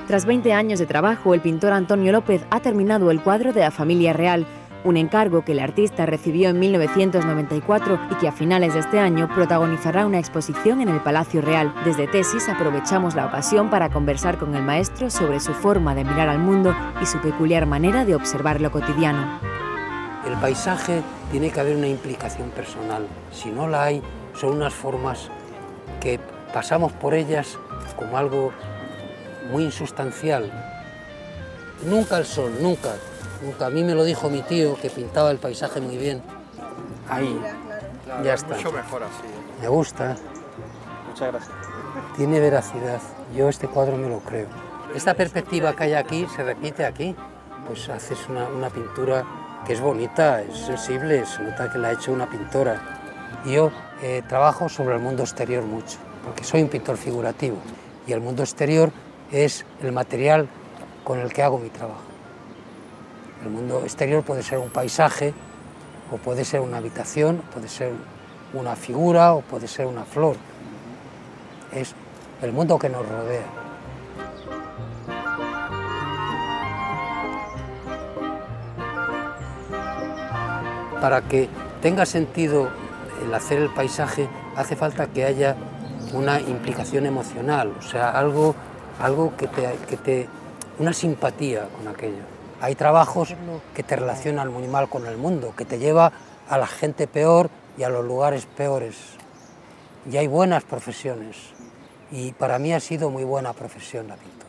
Tras 20 años de trabajo, el pintor Antonio López ha terminado el cuadro de la familia real, un encargo que el artista recibió en 1994 y que a finales de este año protagonizará una exposición en el Palacio Real. Desde Tesis aprovechamos la ocasión para conversar con el maestro sobre su forma de mirar al mundo y su peculiar manera de observar lo cotidiano. El paisaje tiene que haber una implicación personal. Si no la hay, son unas formas que pasamos por ellas como algo muy insustancial. Nunca el sol, nunca. A mí me lo dijo mi tío, que pintaba el paisaje muy bien. Ahí, ya está. Mucho mejor así. Me gusta. Muchas gracias. Tiene veracidad. Yo este cuadro me lo creo. Esta perspectiva que hay aquí se repite aquí. Pues haces una pintura que es bonita, es sensible, se nota que la ha hecho una pintora. Y yo trabajo sobre el mundo exterior mucho, porque soy un pintor figurativo. Y el mundo exterior es el material con el que hago mi trabajo. El mundo exterior puede ser un paisaje, o puede ser una habitación, puede ser una figura, o puede ser una flor. Es el mundo que nos rodea. Para que tenga sentido el hacer el paisaje, hace falta que haya una implicación emocional, o sea, algo una simpatía con aquello. Hay trabajos que te relacionan muy mal con el mundo, que te lleva a la gente peor y a los lugares peores. Y hay buenas profesiones, y para mí ha sido muy buena profesión la pintura.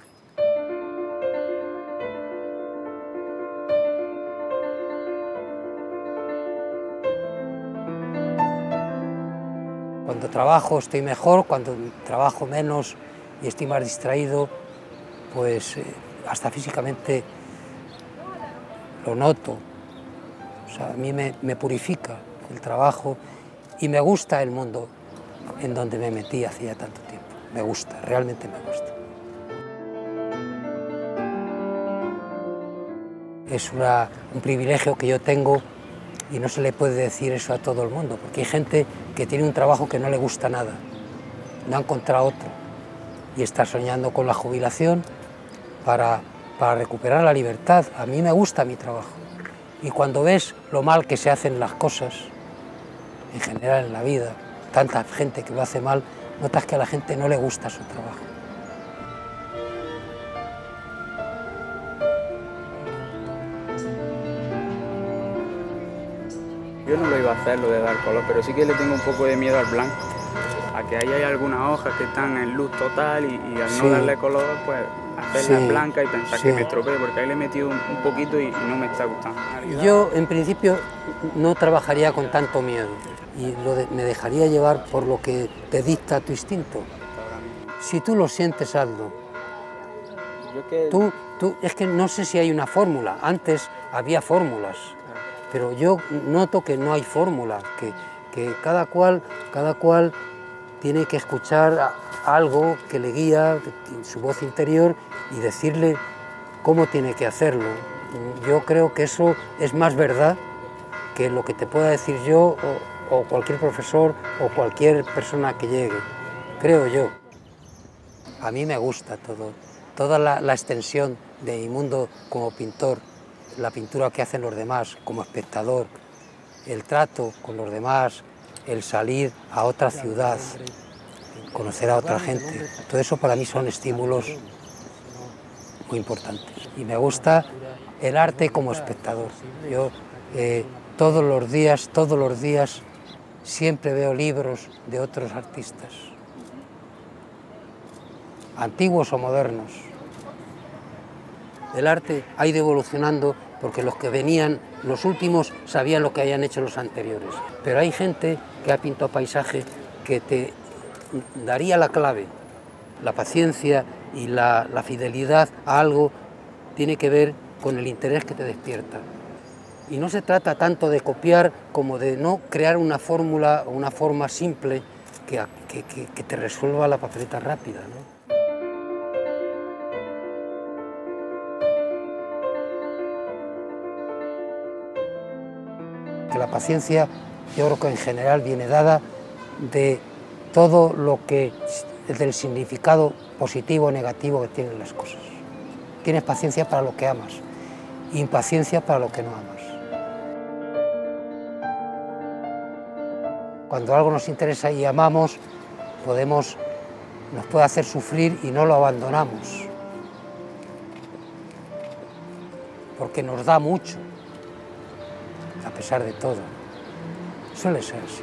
Cuando trabajo estoy mejor, cuando trabajo menos y estoy más distraído, pues hasta físicamente lo noto. O sea, a mí me purifica el trabajo y me gusta el mundo en donde me metí hacía tanto tiempo. Me gusta, realmente me gusta. Es un privilegio que yo tengo y no se le puede decir eso a todo el mundo, porque hay gente que tiene un trabajo que no le gusta nada, no ha encontrado otro y está soñando con la jubilación para recuperar la libertad. A mí me gusta mi trabajo y cuando ves lo mal que se hacen las cosas, en general en la vida, tanta gente que lo hace mal, notas que a la gente no le gusta su trabajo. Yo no lo iba a hacer, lo de dar color, pero sí que le tengo un poco de miedo al blanco, a que ahí hay algunas hojas que están en luz total y al no darle color, pues hacerla blanca y pensar que me estropee, porque ahí le he metido un poquito y no me está gustando. Yo, en principio, no trabajaría con tanto miedo y me dejaría llevar por lo que te dicta tu instinto. Si tú lo sientes, hazlo. Es que no sé si hay una fórmula, antes había fórmulas, pero yo noto que no hay fórmula, que cada cual tiene que escuchar algo que le guía, su voz interior, y decirle cómo tiene que hacerlo. Yo creo que eso es más verdad que lo que te pueda decir yo o cualquier profesor o cualquier persona que llegue, creo yo. A mí me gusta toda la extensión de mi mundo como pintor, la pintura que hacen los demás como espectador, el trato con los demás, el salir a otra ciudad, conocer a otra gente. Todo eso para mí son estímulos muy importantes. Y me gusta el arte como espectador. Yo todos los días siempre veo libros de otros artistas, antiguos o modernos. El arte ha ido evolucionando porque los que venían, los últimos, sabían lo que habían hecho los anteriores. Pero hay gente que ha pintado paisaje que te daría la clave. La paciencia y la fidelidad a algo tiene que ver con el interés que te despierta. Y no se trata tanto de copiar como de no crear una fórmula o una forma simple que te resuelva la papeleta rápida, ¿no? Que la paciencia, yo creo que en general viene dada de todo lo que del significado positivo o negativo que tienen las cosas. Tienes paciencia para lo que amas, impaciencia para lo que no amas. Cuando algo nos interesa y amamos, nos puede hacer sufrir y no lo abandonamos, porque nos da mucho, a pesar de todo. Suele ser así.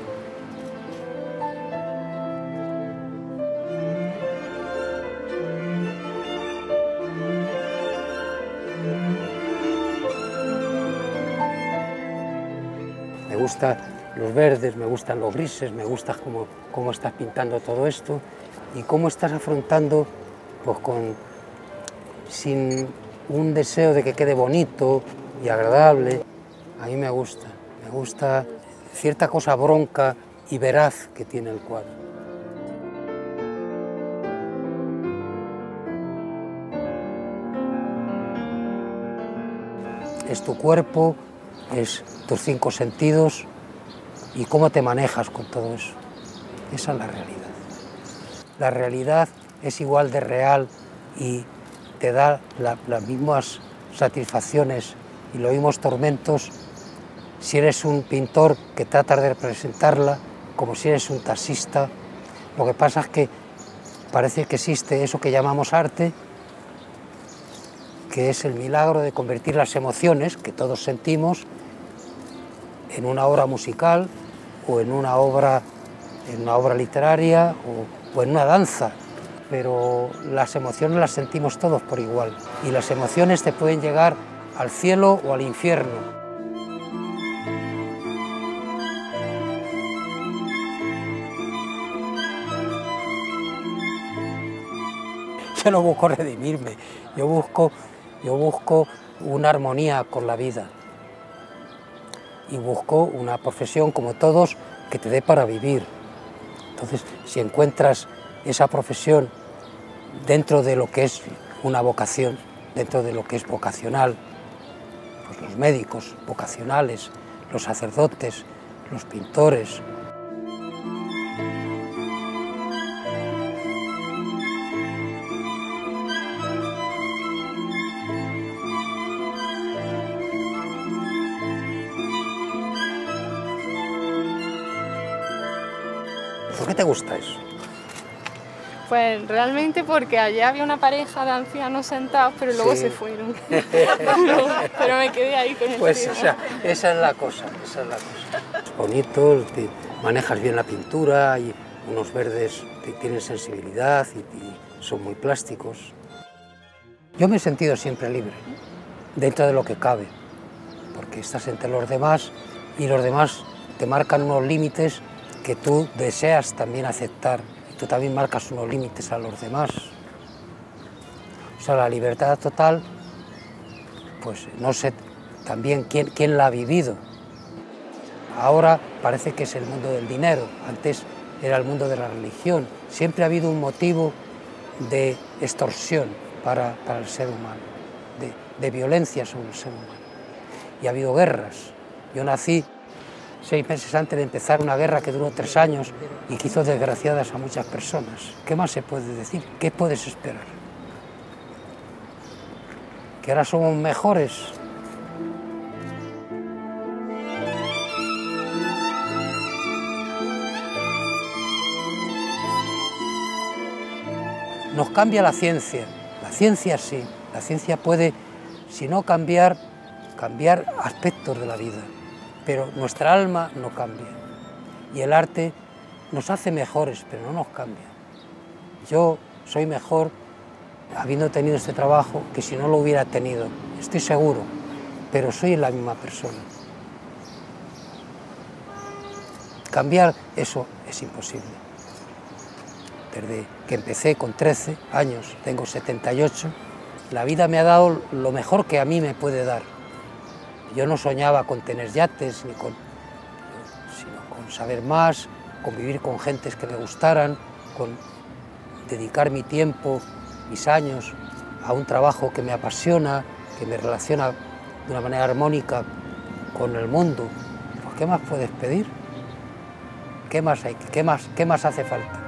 Me gustan los verdes, me gustan los grises, me gusta cómo estás pintando todo esto y cómo estás afrontando, pues sin un deseo de que quede bonito y agradable. A mí me gusta cierta cosa bronca y veraz que tiene el cuadro. Es tu cuerpo, es tus 5 sentidos y cómo te manejas con todo eso. Esa es la realidad. La realidad es igual de real y te da las mismas satisfacciones y los mismos tormentos si eres un pintor que trata de representarla, como si eres un taxista. Lo que pasa es que parece que existe eso que llamamos arte, que es el milagro de convertir las emociones que todos sentimos en una obra musical o en una obra literaria o en una danza. Pero las emociones las sentimos todos por igual y las emociones te pueden llegar al cielo o al infierno. Yo no busco redimirme, yo busco una armonía con la vida y busco una profesión como todos que te dé para vivir. Entonces, si encuentras esa profesión dentro de lo que es una vocación, dentro de lo que es vocacional, pues los médicos vocacionales, los sacerdotes, los pintores. ¿Por qué te gusta eso? Pues realmente porque allá había una pareja de ancianos sentados, pero luego se fueron. Pero me quedé ahí con el Pues tema. esa es la cosa, Es bonito, manejas bien la pintura, y unos verdes tienen sensibilidad y son muy plásticos. Yo me he sentido siempre libre, dentro de lo que cabe, porque estás entre los demás y los demás te marcan unos límites que tú deseas también aceptar. Tú también marcas unos límites a los demás. O sea, la libertad total, pues no sé también quién la ha vivido. Ahora parece que es el mundo del dinero, antes era el mundo de la religión. Siempre ha habido un motivo de extorsión para el ser humano, de violencia sobre el ser humano. Y ha habido guerras. Yo nací 6 meses antes de empezar una guerra que duró 3 años y que hizo desgraciadas a muchas personas. ¿Qué más se puede decir? ¿Qué puedes esperar? ¿Que ahora somos mejores? Nos cambia la ciencia sí, la ciencia puede, si no cambiar aspectos de la vida. Pero nuestra alma no cambia y el arte nos hace mejores, pero no nos cambia. Yo soy mejor habiendo tenido este trabajo que si no lo hubiera tenido, estoy seguro, pero soy la misma persona. Cambiar eso es imposible. Desde que empecé con 13 años, tengo 78, la vida me ha dado lo mejor que a mí me puede dar. Yo no soñaba con tener yates, sino con saber más, con vivir con gentes que me gustaran, con dedicar mi tiempo, mis años, a un trabajo que me apasiona, que me relaciona de una manera armónica con el mundo. Pues, ¿qué más puedes pedir? ¿Qué más hace falta?